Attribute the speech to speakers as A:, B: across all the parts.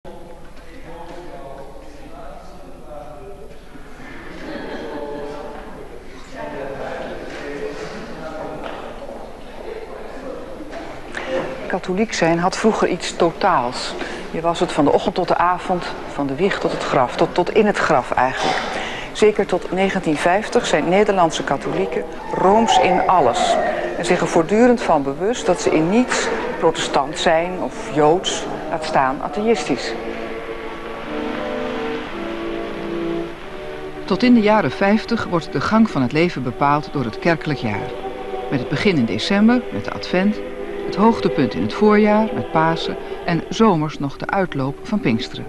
A: Katholiek zijn had vroeger iets totaals. Je was het van de ochtend tot de avond, van de wieg tot het graf, tot in het graf eigenlijk. Zeker tot 1950 zijn Nederlandse katholieken rooms in alles. En zich er voortdurend van bewust dat ze in niets protestant zijn of joods, laat staan atheïstisch. Tot in de jaren 50 wordt de gang van het leven bepaald door het kerkelijk jaar. Met het begin in december, met de advent, het hoogtepunt in het voorjaar, met Pasen en zomers nog de uitloop van Pinksteren.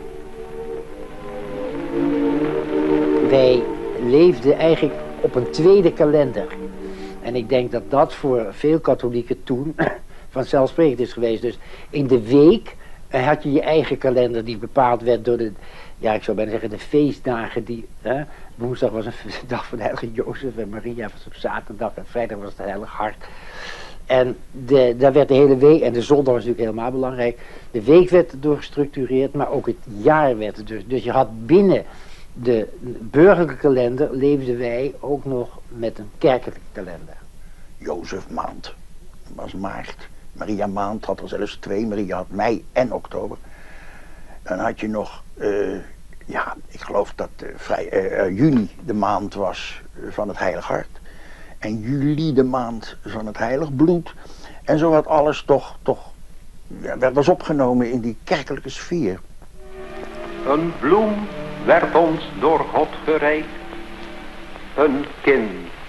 B: Wij leefden eigenlijk op een tweede kalender. En ik denk dat dat voor veel katholieken toen vanzelfsprekend is geweest. Dus in de week had je je eigen kalender die bepaald werd door de, ja, ik zou bijna zeggen de feestdagen die... woensdag was een dag van de heilige Jozef en Maria was op zaterdag en vrijdag was het heilige Hart. En daar werd de hele week, en de zondag was natuurlijk helemaal belangrijk, de week werd door gestructureerd, maar ook het jaar werd er dus je had binnen de burgerlijke kalender leefden wij ook nog met een kerkelijke kalender.
C: Jozef maand was maart. Maria maand had er zelfs 2. Maria had mei en oktober. Dan had je nog, ik geloof dat juni de maand was van het heilig hart. En juli de maand van het heilig bloed. En zo had alles toch was opgenomen in die kerkelijke sfeer.
D: Een bloem werd ons door God gereikt, een kind.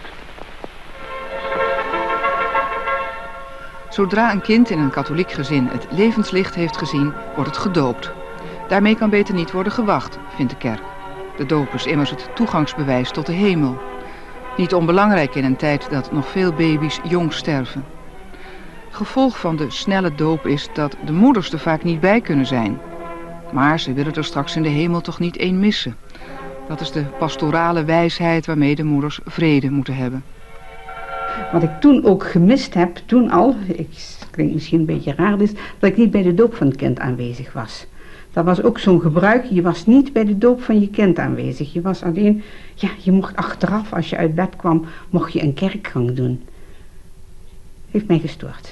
A: Zodra een kind in een katholiek gezin het levenslicht heeft gezien, wordt het gedoopt. Daarmee kan beter niet worden gewacht, vindt de kerk. De doop is immers het toegangsbewijs tot de hemel. Niet onbelangrijk in een tijd dat nog veel baby's jong sterven. Gevolg van de snelle doop is dat de moeders er vaak niet bij kunnen zijn. Maar ze willen er straks in de hemel toch niet één missen. Dat is de pastorale wijsheid waarmee de moeders vrede moeten hebben.
E: Wat ik toen ook gemist heb, toen al, klinkt misschien een beetje raar, is dat ik niet bij de doop van het kind aanwezig was. Dat was ook zo'n gebruik, je was niet bij de doop van je kind aanwezig. Je was alleen, je mocht achteraf, als je uit bed kwam, mocht je een kerkgang doen. Heeft mij gestoord.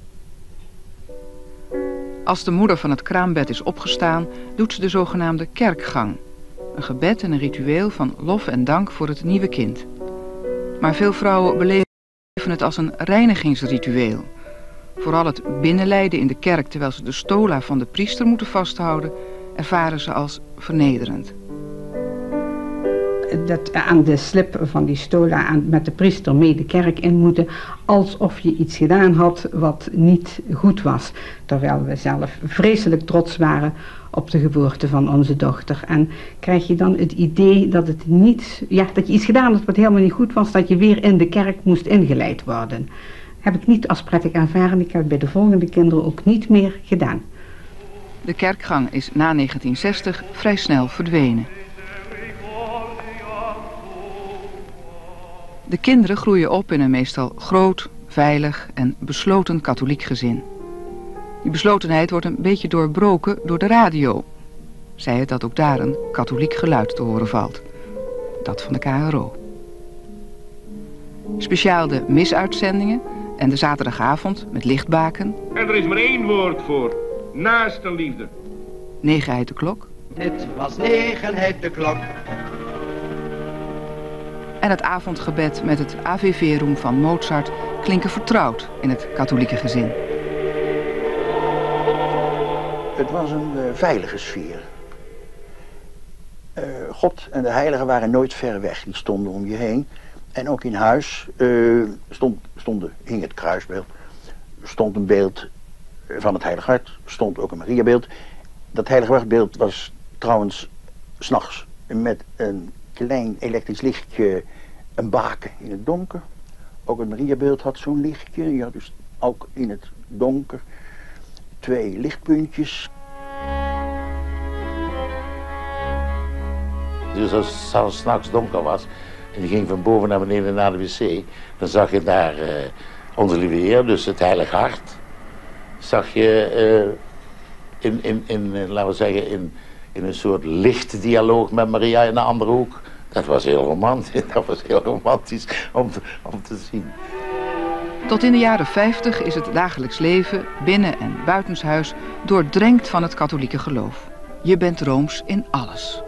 A: Als de moeder van het kraambed is opgestaan, doet ze de zogenaamde kerkgang. Een gebed en een ritueel van lof en dank voor het nieuwe kind. Maar veel vrouwen beleven het als een reinigingsritueel. Vooral het binnenlijden in de kerk terwijl ze de stola van de priester moeten vasthouden, ervaren ze als vernederend.
E: Dat aan de slip van die stola met de priester mee de kerk in moeten, alsof je iets gedaan had wat niet goed was. Terwijl we zelf vreselijk trots waren op de geboorte van onze dochter. En krijg je dan het idee dat het niet, dat je iets gedaan had wat helemaal niet goed was, dat je weer in de kerk moest ingeleid worden. Heb ik niet als prettig ervaren. Ik heb het bij de volgende kinderen ook niet meer gedaan.
A: De kerkgang is na 1960 vrij snel verdwenen. De kinderen groeien op in een meestal groot, veilig en besloten katholiek gezin. Die beslotenheid wordt een beetje doorbroken door de radio. Zij het dat ook daar een katholiek geluid te horen valt. Dat van de KRO. Speciaal de misuitzendingen en de zaterdagavond met lichtbaken.
F: En er is maar één woord voor. Naaste liefde.
A: 9 uit de klok.
G: Het was 9 uit de klok.
A: En het avondgebed met het Ave Verum van Mozart klinken vertrouwd in het katholieke gezin.
C: Het was een veilige sfeer. God en de heiligen waren nooit ver weg, die stonden om je heen. En ook in huis hing het kruisbeeld, stond een beeld van het heilige hart, stond ook een Mariabeeld. Dat heilige hartbeeld was trouwens 's nachts met een klein elektrisch lichtje, een baken in het donker. Ook het Mariabeeld had zo'n lichtje. Je had dus ook in het donker 2 lichtpuntjes.
H: Dus als het 's nachts donker was en je ging van boven naar beneden naar de wc, dan zag je daar onze lieve Heer, dus het heilige hart, zag je laten we zeggen, in een soort lichtdialoog met Maria in de andere hoek. Dat was heel romantisch, om te zien.
A: Tot in de jaren 50 is het dagelijks leven, binnen- en buitenshuis, doordrenkt van het katholieke geloof. Je bent Rooms in alles.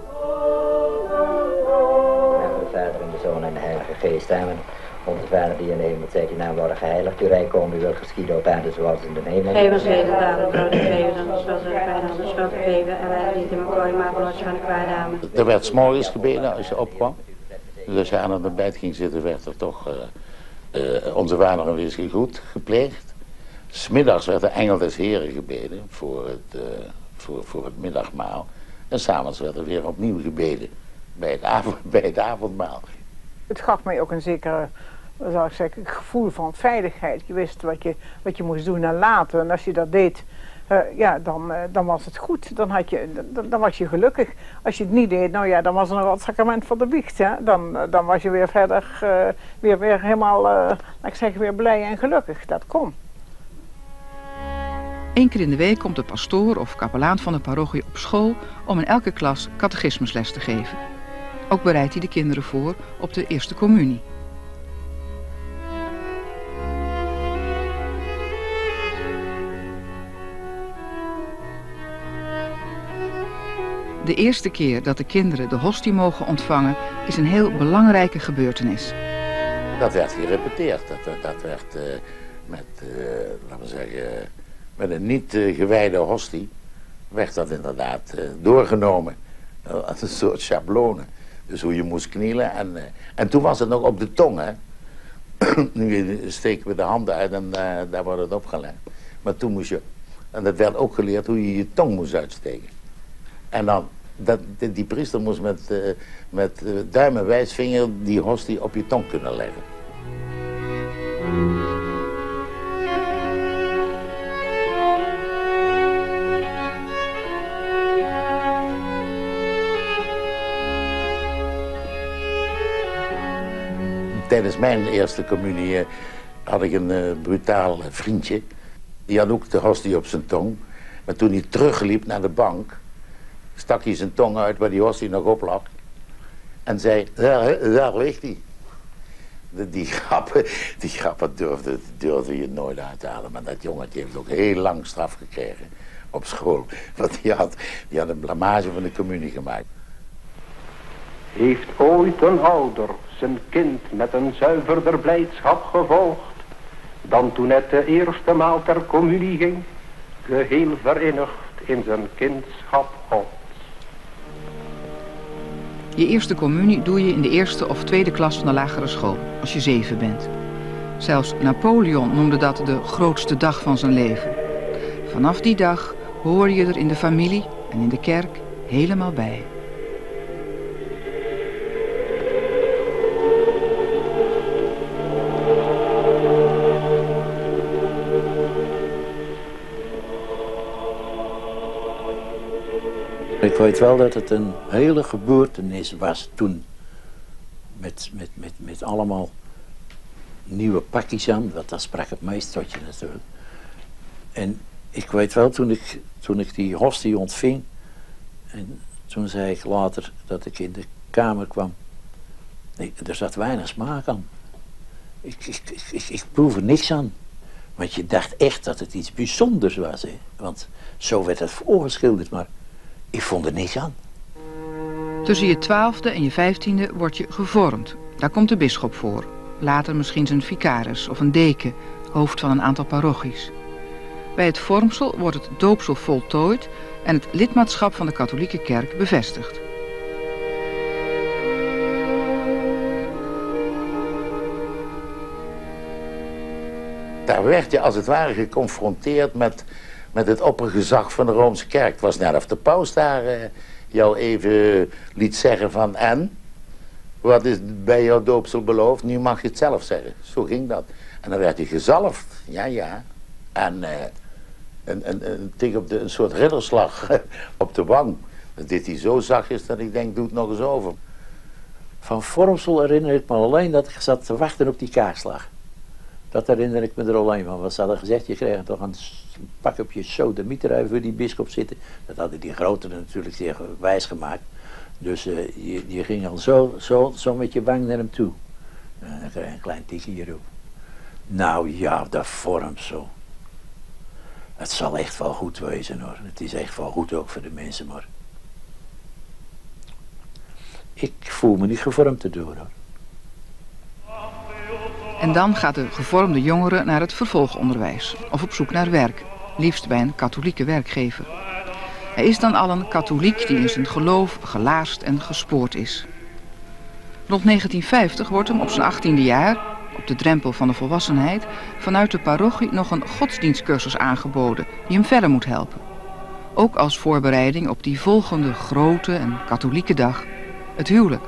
I: De Vader en de Zoon en de Heilige Geest, amen. Onze Vader die in de hemel zijt, uw naam worden geheiligd, uw rijk komen, uw wil geschieden op aarde zoals in de hemel.
J: Geef ons heden dagelijks brood en geven ons schuld en wij onze schuld geven en wij niet in elkaar maar van ons van de kwaad, amen.
H: Er werd 's morgens gebeden als je opkwam. Dus als je aan het ontbijt ging zitten, werd er toch onze Vader en wees goed gepleegd. 'S middags werd de Engel des Heren gebeden voor het middagmaal. En 's avonds werd er weer opnieuw gebeden bij het avondmaal.
K: Het gaf mij ook een zeker, zal ik zeggen, gevoel van veiligheid. Je wist wat je moest doen en laten. En als je dat deed, dan was het goed. Dan was je gelukkig. Als je het niet deed, nou ja, dan was er nog wat sacrament voor de biecht. Hè? Dan was je weer verder, weer helemaal, laat ik zeggen, weer blij en gelukkig. Dat kon.
A: 1 keer in de week komt de pastoor of kapelaan van de parochie op school om in elke klas catechismusles te geven. Ook bereidt hij de kinderen voor op de eerste communie. De eerste keer dat de kinderen de hostie mogen ontvangen is een heel belangrijke gebeurtenis.
H: Dat werd gerepeteerd. Dat werd laten we zeggen, met een niet gewijde hostie werd dat inderdaad doorgenomen. Als een soort schablonen. Dus hoe je moest knielen. En toen was het nog op de tong, hè. Nu steken we de handen uit en daar wordt het opgelegd. Maar toen moest je, en dat werd ook geleerd hoe je je tong moest uitsteken. En dan, die priester moest met duim en wijsvinger die hostie op je tong kunnen leggen. Tijdens mijn eerste communie had ik een brutaal vriendje. Die had ook de hostie op zijn tong. Maar toen hij terugliep naar de bank, stak hij zijn tong uit waar die hostie nog op lag. En zei, daar ligt hij. Die grappen durfde je nooit uit te halen. Maar dat jongetje heeft ook heel lang straf gekregen op school. Want die had een blamage van de communie gemaakt.
D: Heeft ooit een ouder zijn kind met een zuiverder blijdschap gevolgd dan toen het de eerste maal ter communie ging, geheel verinnigd in zijn kindschap Gods.
A: Je eerste communie doe je in de eerste of tweede klas van de lagere school, als je 7 bent. Zelfs Napoleon noemde dat de grootste dag van zijn leven. Vanaf die dag hoor je er in de familie en in de kerk helemaal bij.
C: Ik weet wel dat het een hele gebeurtenis was toen. Met allemaal nieuwe pakjes aan, want dat sprak het meest tot je natuurlijk. En ik weet wel, toen ik die hostie ontving, en toen zei ik later dat ik in de kamer kwam, nee, er zat weinig smaak aan. Ik proefde niks aan. Want je dacht echt dat het iets bijzonders was, hè? Want zo werd het voorgeschilderd, maar ik vond er niks aan.
A: Tussen je 12e en je 15e word je gevormd. Daar komt de bisschop voor. Later misschien zijn vicaris of een deken, hoofd van een aantal parochies. Bij het vormsel wordt het doopsel voltooid en het lidmaatschap van de katholieke kerk bevestigd.
H: Daar werd je als het ware geconfronteerd met het oppergezag van de Roomse kerk. Het was net of de paus daar jou even liet zeggen van, en? Wat is bij jouw doopsel beloofd? Nu mag je het zelf zeggen. Zo ging dat. En dan werd je gezalfd. Ja. En een tik op een soort ridderslag op de wang. Dat deed hij zo zachtjes dat ik denk, doe het nog eens over.
C: Van vormsel herinner ik me alleen dat ik zat te wachten op die kaartslag. Dat herinner ik me er alleen van. Wat ze hadden gezegd, je kreeg toch een pak op je sodemieter voor die bisschop zitten. Dat hadden die grotere natuurlijk zeer wijs gemaakt. Dus je ging al zo met je wang naar hem toe. Dan krijg je een klein tikje hierop. Nou ja, dat vormt zo. Het zal echt wel goed wezen hoor. Het is echt wel goed ook voor de mensen, maar ik voel me niet gevormd erdoor hoor.
A: En dan gaat de gevormde jongere naar het vervolgonderwijs of op zoek naar werk, liefst bij een katholieke werkgever. Hij is dan al een katholiek die in zijn geloof gelaarsd en gespoord is. Rond 1950 wordt hem op zijn 18e jaar, op de drempel van de volwassenheid, vanuit de parochie nog een godsdienstcursus aangeboden die hem verder moet helpen. Ook als voorbereiding op die volgende grote en katholieke dag, het huwelijk.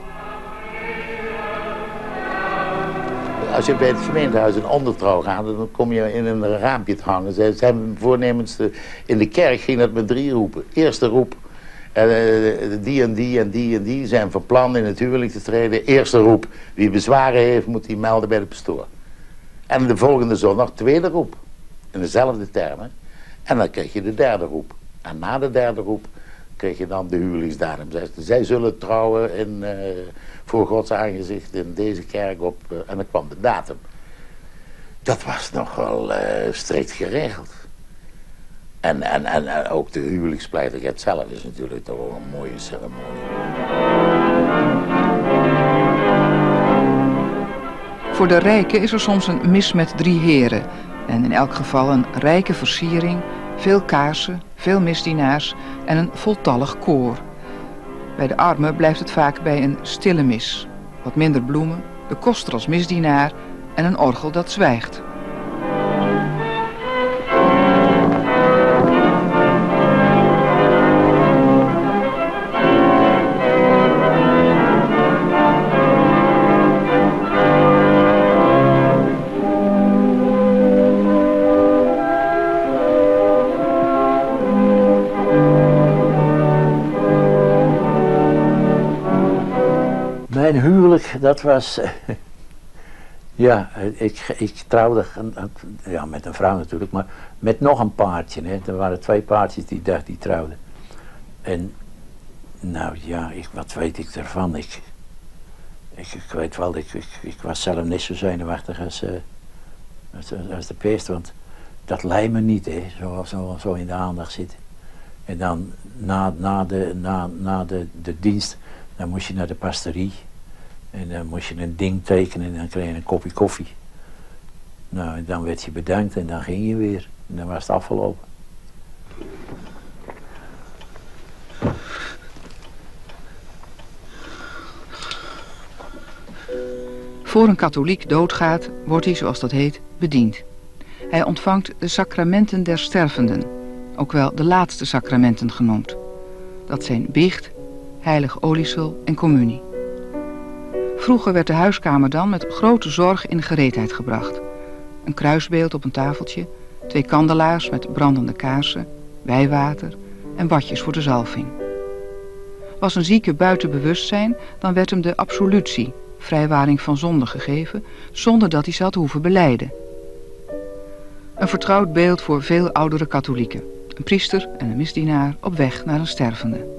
H: Als je bij het gemeentehuis een ondertrouw gaat, dan kom je in een raampje te hangen. Ze hebben voornemens, in de kerk ging dat met 3 roepen. Eerste roep, die en die en die en die zijn van plan in het huwelijk te treden. Eerste roep, wie bezwaren heeft, moet die melden bij de pastoor. En de volgende zondag, tweede roep, in dezelfde termen. En dan kreeg je de derde roep. En na de derde roep kreeg je dan de huwelijksdatum. Zij zullen trouwen voor Gods aangezicht in deze kerk op, en dan kwam de datum. Dat was nogal strikt geregeld. En ook de huwelijksplechtigheid zelf is natuurlijk toch wel een mooie ceremonie.
A: Voor de rijken is er soms een mis met 3 heren. En in elk geval een rijke versiering, veel kaarsen, veel misdienaars en een voltallig koor. Bij de armen blijft het vaak bij een stille mis. Wat minder bloemen, de koster als misdienaar en een orgel dat zwijgt.
C: Mijn huwelijk, dat was, ja, ik trouwde, ja, met een vrouw natuurlijk, maar met nog een paardje. Hè. Er waren 2 paardjes die trouwden. En, nou ja, wat weet ik ervan? Ik weet wel, ik was zelf niet zo zenuwachtig als de peest, want dat leidt me niet, hè, zo in de aandacht zitten. En dan, na de dienst, dan moest je naar de pastorie. En dan moest je een ding tekenen en dan kreeg je een kopje koffie. Nou, en dan werd je bedankt en dan ging je weer. En dan was het afgelopen.
A: Voor een katholiek doodgaat, wordt hij, zoals dat heet, bediend. Hij ontvangt de sacramenten der stervenden, ook wel de laatste sacramenten genoemd. Dat zijn biecht, heilig oliesel en communie. Vroeger werd de huiskamer dan met grote zorg in gereedheid gebracht. Een kruisbeeld op een tafeltje, 2 kandelaars met brandende kaarsen, wijwater en badjes voor de zalving. Was een zieke buiten bewustzijn, dan werd hem de absolutie, vrijwaring van zonde, gegeven, zonder dat hij ze had hoeven belijden. Een vertrouwd beeld voor veel oudere katholieken. Een priester en een misdienaar op weg naar een stervende.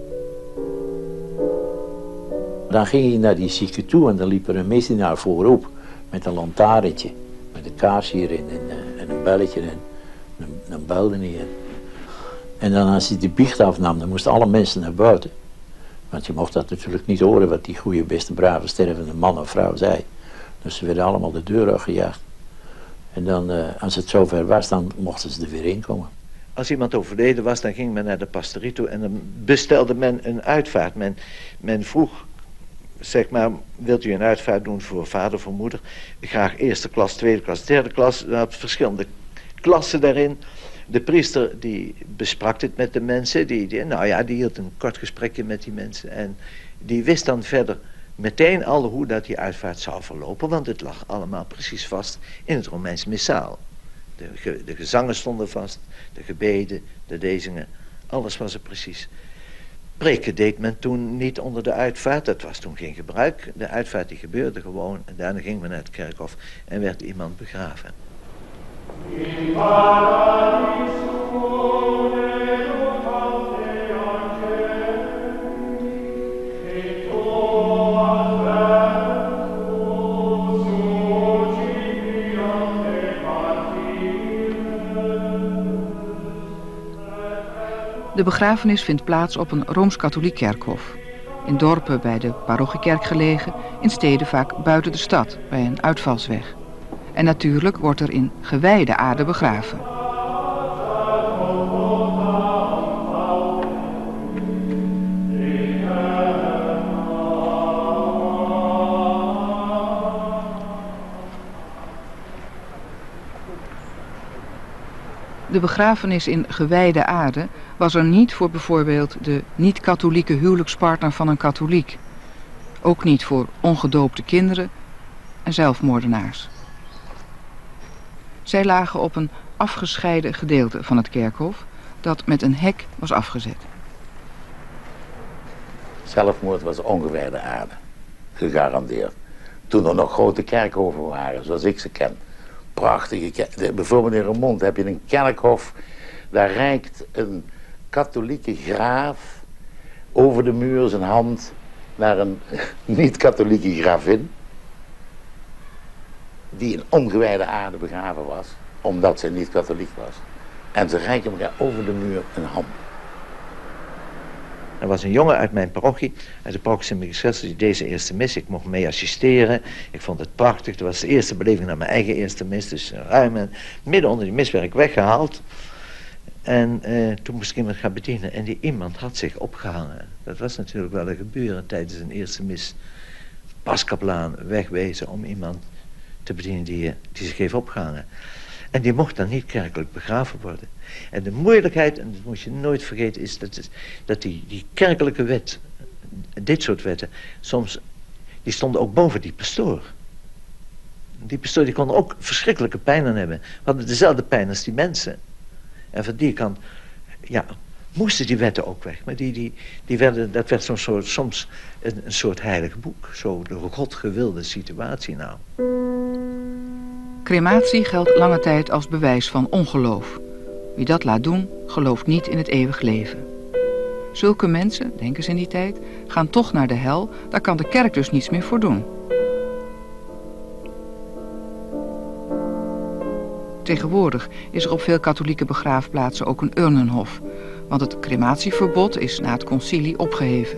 C: Dan ging je naar die zieke toe en dan liep er een misdienaar voorop met een lantaarntje, met een kaars hierin en een belletje en een bel er niet in. En dan als hij de biecht afnam, dan moesten alle mensen naar buiten. Want je mocht dat natuurlijk niet horen wat die goede, beste, brave, stervende man of vrouw zei. Dus ze werden allemaal de deur uitgejaagd. En dan, als het zover was, dan mochten ze er weer in komen.
L: Als iemand overleden was, dan ging men naar de pastorie toe en dan bestelde men een uitvaart. Men vroeg, zeg maar, wilt u een uitvaart doen voor vader, voor moeder? Graag eerste klas, tweede klas, derde klas. Er had verschillende klassen daarin. De priester die besprak dit met de mensen, die hield een kort gesprekje met die mensen. En die wist dan verder meteen al hoe dat die uitvaart zou verlopen, want het lag allemaal precies vast in het Romeins missaal. De gezangen stonden vast, de gebeden, de lezingen, alles was er precies. Preken deed men toen niet onder de uitvaart, dat was toen geen gebruik. De uitvaart die gebeurde gewoon en daarna ging men naar het kerkhof en werd iemand begraven.
A: De begrafenis vindt plaats op een Rooms-Katholiek kerkhof. In dorpen bij de parochiekerk gelegen, in steden vaak buiten de stad, bij een uitvalsweg. En natuurlijk wordt er in gewijde aarde begraven. De begrafenis in gewijde aarde was er niet voor bijvoorbeeld de niet-katholieke huwelijkspartner van een katholiek. Ook niet voor ongedoopte kinderen en zelfmoordenaars. Zij lagen op een afgescheiden gedeelte van het kerkhof dat met een hek was afgezet.
H: Zelfmoord was ongewijde aarde, gegarandeerd. Toen er nog grote kerkhoven waren, zoals ik ze ken. Prachtige bijvoorbeeld in Remont heb je een kerkhof, daar reikt een katholieke graaf over de muur zijn hand naar een niet-katholieke gravin, die in ongewijde aarde begraven was, omdat zij niet katholiek was. En ze reiken elkaar over de muur een hand.
L: Er was een jongen uit mijn parochie, uit de parochie Sint-Michiels, die deze eerste mis. Ik mocht mee assisteren. Ik vond het prachtig. Dat was de eerste beleving naar mijn eigen eerste mis. Dus ruim en midden onder die mis werd ik weggehaald. En toen moest ik iemand gaan bedienen. En die iemand had zich opgehangen. Dat was natuurlijk wel een gebeuren tijdens een eerste mis. Paskaplaan wegwezen om iemand te bedienen die zich heeft opgehangen. En die mocht dan niet kerkelijk begraven worden. En de moeilijkheid, en dat moet je nooit vergeten, is dat die kerkelijke wet, dit soort wetten, soms, die stonden ook boven die pastoor. Die pastoor die kon ook verschrikkelijke pijn aan hebben. We hadden dezelfde pijn als die mensen. En van die kant, ja, moesten die wetten ook weg. Maar die werden, dat werd soms een soort heilig boek. Zo de God gewilde situatie nou.
A: Crematie geldt lange tijd als bewijs van ongeloof. Wie dat laat doen, gelooft niet in het eeuwig leven. Zulke mensen, denken ze in die tijd, gaan toch naar de hel, daar kan de kerk dus niets meer voor doen. Tegenwoordig is er op veel katholieke begraafplaatsen ook een urnenhof, want het crematieverbod is na het concilie opgeheven.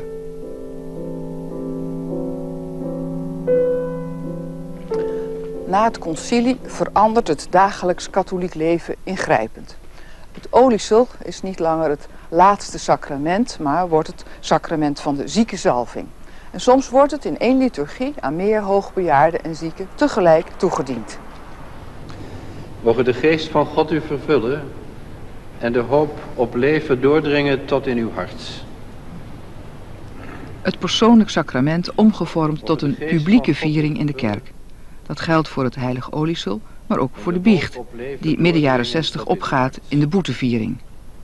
A: Na het concilie verandert het dagelijks katholiek leven ingrijpend. Het oliesel is niet langer het laatste sacrament, maar wordt het sacrament van de ziekenzalving. En soms wordt het in één liturgie aan meer hoogbejaarden en zieken tegelijk toegediend.
M: Moge de geest van God u vervullen en de hoop op leven doordringen tot in uw hart.
A: Het persoonlijk sacrament omgevormd tot een publieke viering in de kerk. Dat geldt voor het heilig oliesel, maar ook voor de biecht, die midden jaren 60 opgaat in de boeteviering.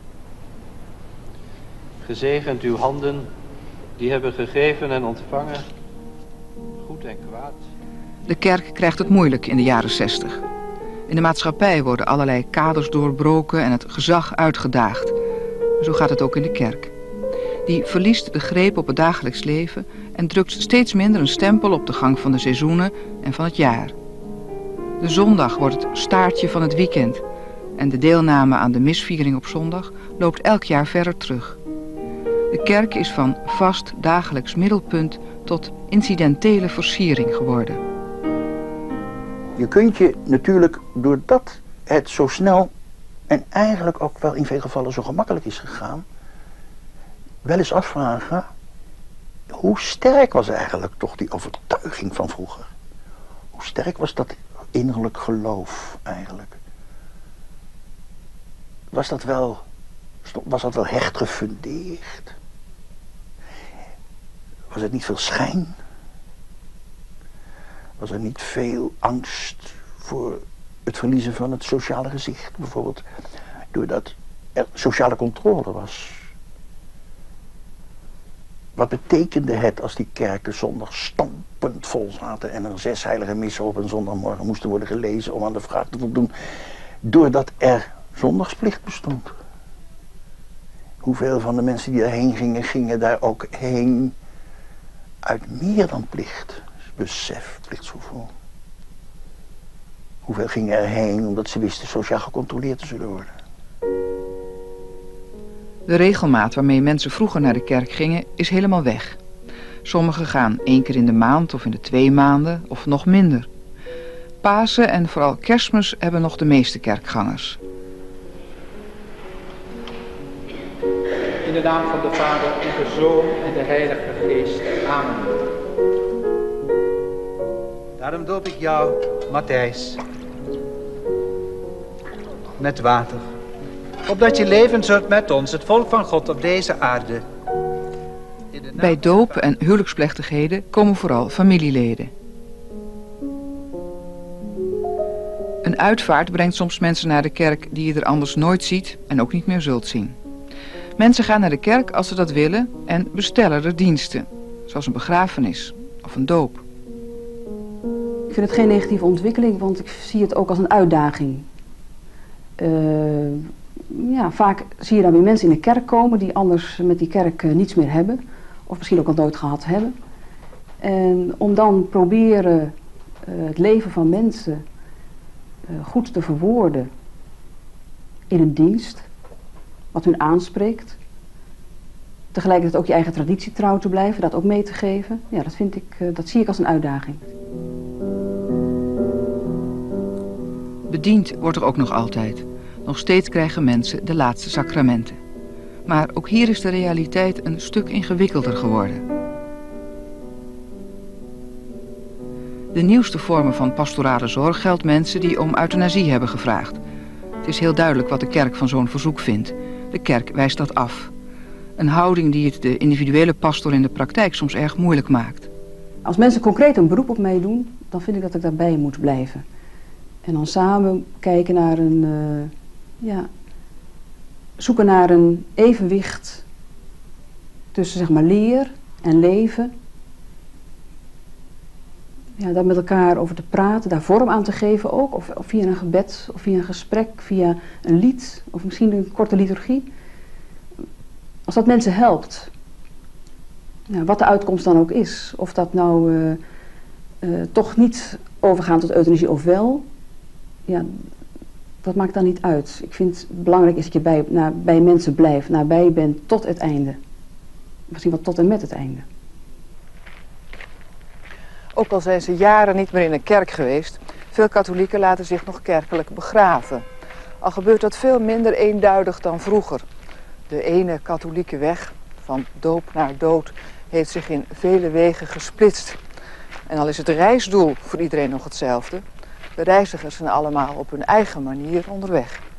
M: Gezegend uw handen, die hebben gegeven en ontvangen, goed en kwaad.
A: De kerk krijgt het moeilijk in de jaren 60. In de maatschappij worden allerlei kaders doorbroken en het gezag uitgedaagd. Zo gaat het ook in de kerk. Die verliest de greep op het dagelijks leven en drukt steeds minder een stempel op de gang van de seizoenen en van het jaar. De zondag wordt het staartje van het weekend en de deelname aan de misviering op zondag loopt elk jaar verder terug. De kerk is van vast dagelijks middelpunt tot incidentele versiering geworden.
C: Je kunt je natuurlijk, doordat het zo snel en eigenlijk ook wel in veel gevallen zo gemakkelijk is gegaan, wel eens afvragen, hoe sterk was eigenlijk toch die overtuiging van vroeger? Hoe sterk was dat innerlijk geloof eigenlijk? Was dat wel hecht gefundeerd? Was het niet veel schijn? Was er niet veel angst voor het verliezen van het sociale gezicht? Bijvoorbeeld doordat er sociale controle was. Wat betekende het als die kerken zondag stampend vol zaten en er 6 heilige missen op een zondagmorgen moesten worden gelezen om aan de vraag te voldoen, doordat er zondagsplicht bestond? Hoeveel van de mensen die daarheen gingen, gingen daar ook heen uit meer dan plicht, besef, plichtsgevoel? Hoeveel gingen erheen omdat ze wisten sociaal gecontroleerd te zullen worden?
A: De regelmaat waarmee mensen vroeger naar de kerk gingen is helemaal weg. Sommigen gaan 1 keer in de maand of in de 2 maanden of nog minder. Pasen en vooral Kerstmis hebben nog de meeste kerkgangers.
N: In de naam van de Vader en de Zoon en de Heilige Geest. Amen.
G: Daarom doop ik jou, Matthijs, met water, opdat je leven zult met ons, het volk van God op deze aarde.
A: Bij doop en huwelijksplechtigheden komen vooral familieleden. Een uitvaart brengt soms mensen naar de kerk die je er anders nooit ziet en ook niet meer zult zien. Mensen gaan naar de kerk als ze dat willen en bestellen er diensten, zoals een begrafenis of een doop.
O: Ik vind het geen negatieve ontwikkeling, want ik zie het ook als een uitdaging. Vaak zie je dan weer mensen in de kerk komen die anders met die kerk niets meer hebben. Of misschien ook al nooit gehad hebben. En om dan proberen het leven van mensen goed te verwoorden in een dienst, wat hun aanspreekt. Tegelijkertijd ook je eigen traditie trouw te blijven, dat ook mee te geven. Ja, dat zie ik als een uitdaging.
A: Bediend wordt er ook nog altijd. Nog steeds krijgen mensen de laatste sacramenten. Maar ook hier is de realiteit een stuk ingewikkelder geworden. De nieuwste vormen van pastorale zorg geldt mensen die om euthanasie hebben gevraagd. Het is heel duidelijk wat de kerk van zo'n verzoek vindt. De kerk wijst dat af. Een houding die het de individuele pastor in de praktijk soms erg moeilijk maakt.
O: Als mensen concreet een beroep op mij doen, dan vind ik dat ik daarbij moet blijven. En dan samen kijken naar zoeken naar een evenwicht tussen zeg maar leer en leven. Ja, daar met elkaar over te praten, daar vorm aan te geven ook. Of via een gebed, of via een gesprek, via een lied, of misschien een korte liturgie. Als dat mensen helpt, wat de uitkomst dan ook is. Of dat nou toch niet overgaan tot euthanasie of wel. Ja, dat maakt dan niet uit. Ik vind het belangrijk is dat je bij mensen blijft, nabij bent tot het einde. Misschien wel tot en met het einde.
P: Ook al zijn ze jaren niet meer in een kerk geweest, veel katholieken laten zich nog kerkelijk begraven. Al gebeurt dat veel minder eenduidig dan vroeger. De ene katholieke weg, van doop naar dood, heeft zich in vele wegen gesplitst. En al is het reisdoel voor iedereen nog hetzelfde, de reizigers zijn allemaal op hun eigen manier onderweg.